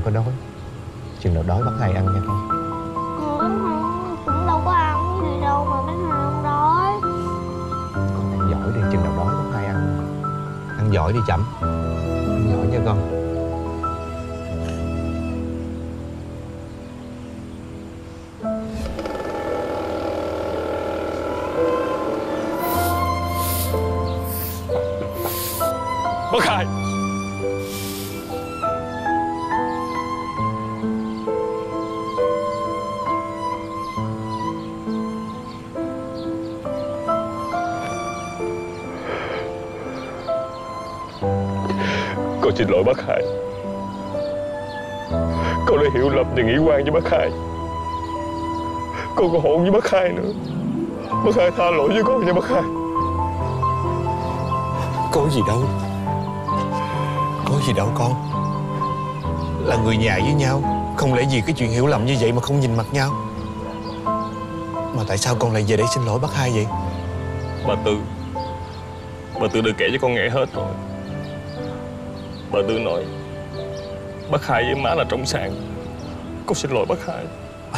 có đói. Chừng nào đói bác Hai ăn nha con. Cũng đâu có ăn gì đâu mà bác Hai không đói. Con ăn giỏi đi, chừng nào đói bác Hai ăn. Ăn giỏi đi Chậm. Ăn giỏi nha con. Bác Hai, con xin lỗi bác Hai. Con đã hiểu lầm và nghĩ quan với bác Hai. Con còn hôn với bác Hai nữa. Bác Hai tha lỗi với con nha bác Hai. Có gì đâu. Có gì đâu con. Là người nhà với nhau, không lẽ vì cái chuyện hiểu lầm như vậy mà không nhìn mặt nhau. Mà tại sao con lại về đây xin lỗi bác Hai vậy? Bà Tư đã kể cho con nghe hết rồi. Bà Tư nói bác Hai với má là trong sàn. Con xin lỗi bác Hai.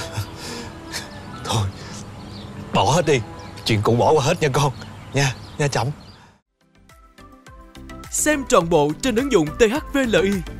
Thôi, bỏ hết đi. Chuyện cũ bỏ qua hết nha con. Nha Chậm. Xem trọn bộ trên ứng dụng THVLI.